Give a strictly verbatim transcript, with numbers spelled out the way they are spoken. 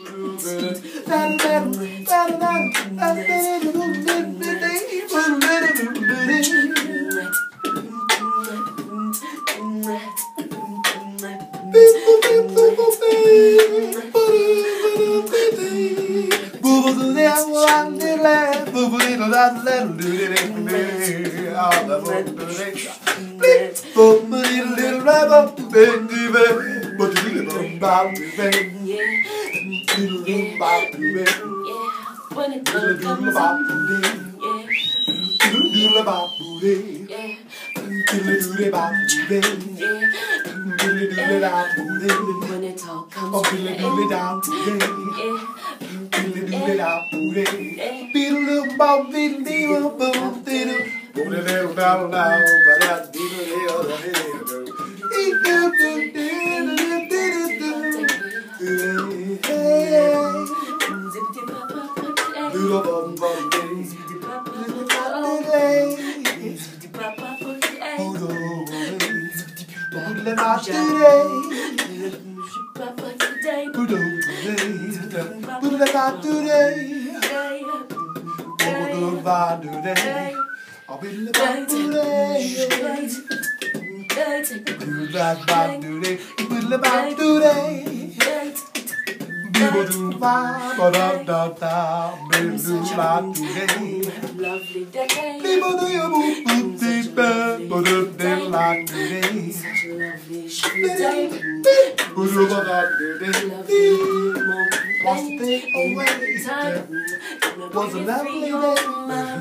When it comes up, when it all comes lovely day. People do you move deep but if they like today. Such a lovely day. Was a lovely day.